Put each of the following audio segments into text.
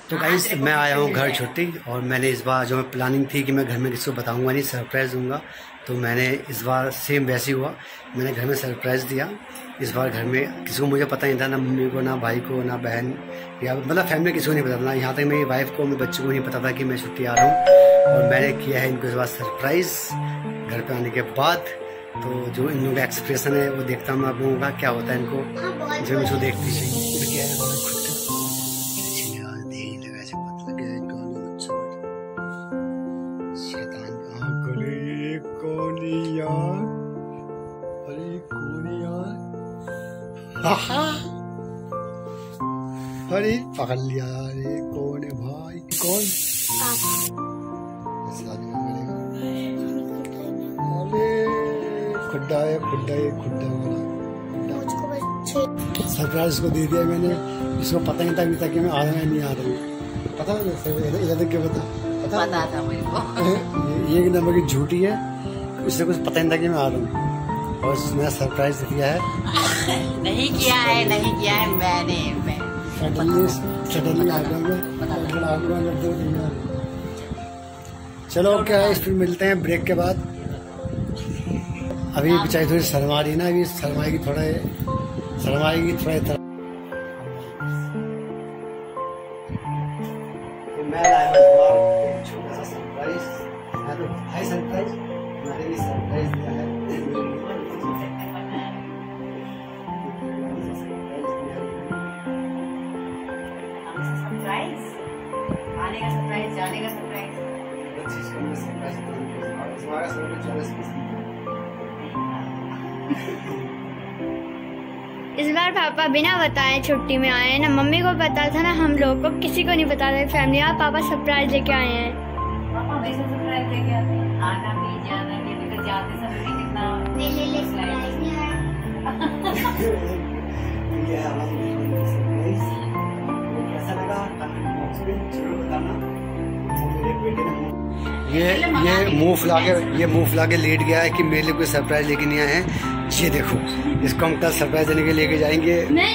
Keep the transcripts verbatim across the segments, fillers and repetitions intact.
तो गाइस मैं आया हूँ घर छुट्टी, और मैंने इस बार जो मैं प्लानिंग थी कि मैं घर में किसी को बताऊंगा नहीं, सरप्राइज़ दूंगा, तो मैंने इस बार सेम वैसे हुआ। मैंने घर में सरप्राइज़ दिया। इस बार घर में किसी को मुझे पता नहीं था, ना मम्मी को, ना भाई को, ना बहन, या मतलब फैमिली किसी को नहीं पता था। यहाँ तक मेरी वाइफ को, मेरे बच्चों को नहीं पता था कि मैं छुट्टी आ रहा हूँ। और मैंने किया है इनको इस बार सरप्राइज़ घर पर आने के बाद। तो जो इन लोगों का एक्सप्रेशन है वो देखता हूँ मैं आप लोगों का क्या होता है इनको, जो मुझे देखती चाहिए। अरे पकड़ लिया, अरे कौन है भाई, कौन? अरे खुड्डा है, खुड्डा है, खुड्डा वाला सरप्राइज को दे दिया मैंने। इसको पता नहीं था अभी तक कि मैं आ रहा नहीं आ रहा हूँ। पता है इधर क्या पता पता पता था मेरे को। ये नंबर की झूठी है, इससे कुछ पता नहीं था कि मैं आ रहा हूँ, और उसने सरप्राइज दिया है। नहीं किया है, नहीं किया है मैंने। सडनली सडनली आ गया मैं। चलो क्या है, फिर मिलते हैं ब्रेक के बाद। अभी बेचारी थोड़ी शर्मा रही ना, अभी शर्माएगी थोड़ा, शर्माएगी थोड़ा। मैं लाया हूँ छोटा सा सरप्राइज। मैं तो हाई सरप्राइज, मैंने भी सरप्राइज दिया है। सरप्राइज आने का सरप्राइज, जाने का सरप्राइज। इस बार पापा बिना बताए छुट्टी में आए हैं ना। मम्मी को पता था ना, हम लोग को किसी को नहीं पता था फैमिली। आप पापा सरप्राइज लेके आए हैं। पापा वैसे सरप्राइज लेके आते हैं, आना भी जाना भी, लेकर जाते समय भी कितना ले ले ले सरप्राइज नहीं आया। ये हमारी सरप्राइज कैसा लगा जरूर बताना। मेरे बेटे ने ये ये मुंह फुला के ये मुंह फुला के लेट गया है कि मेरे लिए कोई सरप्राइज लेके नहीं आए हैं। ये देखो, इसको हम कल सरप्राइज देने के लेके जाएंगे।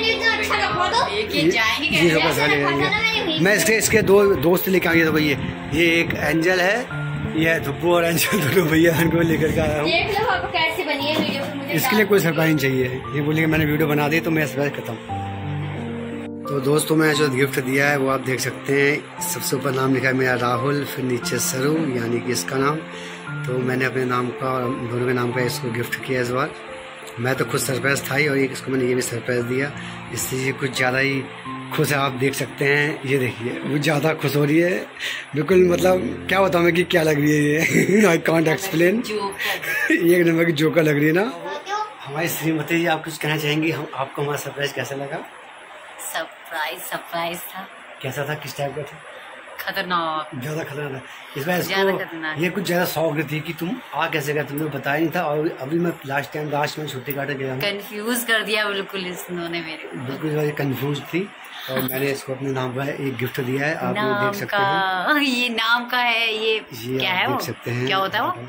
मैं इसके इसके दो दोस्त लेके आएंगे। तो ये ये एक एंजल है, ये धुप्पू और एंजल दोनों भैया इनको लेकर के आया हूँ। कैसी बनी है वीडियो? इसके लिए कोई सरप्राइज नहीं चाहिए। ये बोलिए मैंने वीडियो बना दी तो मैं सरप्राइज करता हूँ। तो दोस्तों मैं जो गिफ्ट दिया है वो आप देख सकते हैं। सबसे ऊपर नाम लिखा है मेरा राहुल, फिर नीचे सरू यानी कि इसका नाम। तो मैंने अपने नाम का और दोनों के नाम का इसको गिफ्ट किया इस बार। मैं तो खुद सरप्राइज था ही, और ये इसको मैंने ये भी सरप्राइज दिया। इससे ये कुछ ज़्यादा ही खुश है, आप देख सकते हैं। ये देखिए वो ज़्यादा खुश हो रही है बिल्कुल, मतलब क्या बताऊँ मैं कि क्या लग रही है ये। I can't explain. एक नंबर की जोकर लग रही है ना हमारी श्रीमती जी। आप कुछ कहना चाहेंगी? हम आपको हमारा सरप्राइज कैसा लगा? सरप्राइज सरप्राइज था। कैसा था, किस टाइप का था? खतरनाक, ज्यादा खतरनाक। इस बार इसको ये कुछ ज्यादा शौक थी कि तुम आ कैसे गए, तुमने बताया नहीं था। और अभी मैं लास्ट टाइम लास्ट में छुट्टी काटे गया, कंफ्यूज कर दिया बिल्कुल इन्होंने मेरे को। बिल्कुल कंफ्यूज थी, और मैंने इसको अपने नाम का एक गिफ्ट दिया है। आप लोग देख सकते हैं। ये नाम का है, ये, ये क्या है? देख सकते हैं क्या होता है वो?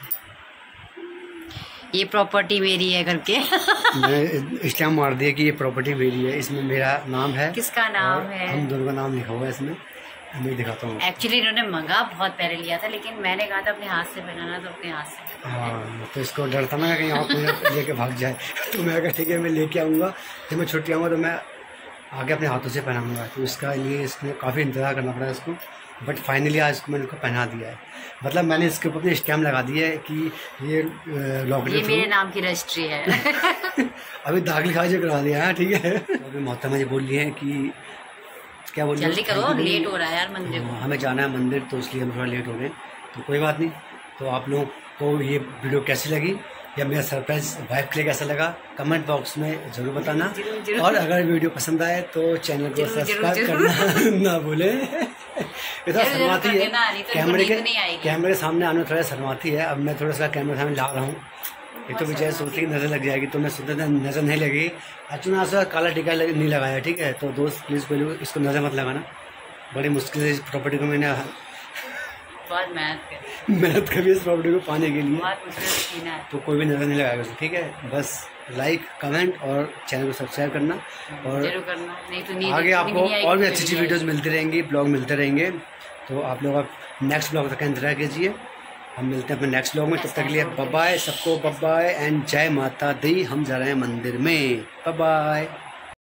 ये प्रॉपर्टी मेरी है करके। मैं स्टैम्प मार दिया कि ये प्रॉपर्टी मेरी है। इसमें मेरा नाम है। किसका नाम है? हम दोनों का नाम लिखा हुआ है इसमें। मैं दिखाता हूँ। एक्चुअली इन्होंने मंगा बहुत पहले लिया था, लेकिन मैंने कहा था अपने हाथ से बनाना, तो अपने हाथ से। हाँ, तो इसको डर था ना कहीं आप लेके भाग जाए। तो मैं कहा ठीक है मैं लेके आऊँगा, जब मैं छुट्टी आऊँगा तो मैं आगे अपने हाथों से पहनाऊँगा। तो इसका लिए इसमें काफ़ी इंतजार करना पड़ा इसको, बट फाइनली आज इसको मैंने इसको पहना दिया है। मतलब मैंने इसके ऊपर अपने स्टैम्प लगा दिया है कि ये लॉकेट, ये मेरे नाम की रजिस्ट्री है। अभी दाखिल खारिज करा दिया है, ठीक है। अभी मोहतरमा जी बोल रही है कि क्या बोल, जल्दी करो, लेट हो रहा है यार मंदिर को। हमें जाना है मंदिर, तो इसलिए हम थोड़ा लेट हो गए। तो कोई बात नहीं। तो आप लोगों को ये वीडियो कैसी लगी या मेरा सरप्राइज वाइफ के लिए कैसा लगा, कमेंट बॉक्स में जरूर बताना। जरूर, जरूर। और अगर वीडियो पसंद आए तो चैनल को सब्सक्राइब करना ना भूले। इतना शर्माती है कैमरे के कैमरे के सामने आने में, थोड़ा शर्माती है। अब मैं थोड़ा सा कैमरे सामने ला रहा हूँ। एक तो बेचारे सोचते कि नजर लग जाएगी, तो मैं सोचता नजर नहीं लगी। अचुना सा काला टीका नहीं लगाया, ठीक है। तो दोस्त प्लीज कोई लोग इसको नजर मत लगाना। बड़ी मुश्किल से इस प्रॉपर्टी को मैंने बहुत मेहनत मेहनत करी इस प्रॉपर्टी को पाने के लिए, बहुत मुश्किल है। तो कोई भी नजर नहीं लगाएगा, ठीक है। बस लाइक कमेंट और चैनल को सब्सक्राइब करना और जरूर करना, नहीं तो नींद आगे आपको नहीं आएगी, और भी तो अच्छी अच्छी नहीं वीडियोस मिलती रहेंगी, ब्लॉग मिलते रहेंगे। तो आप लोग अब नेक्स्ट ब्लॉग तक इंतजार कीजिए। हम मिलते हैं अपने नेक्स्ट ब्लॉग में, तब तक के लिए बाय बाय सबको, बाय बाय एंड जय माता दी। हम जा रहे हैं मंदिर में, बाय बाय।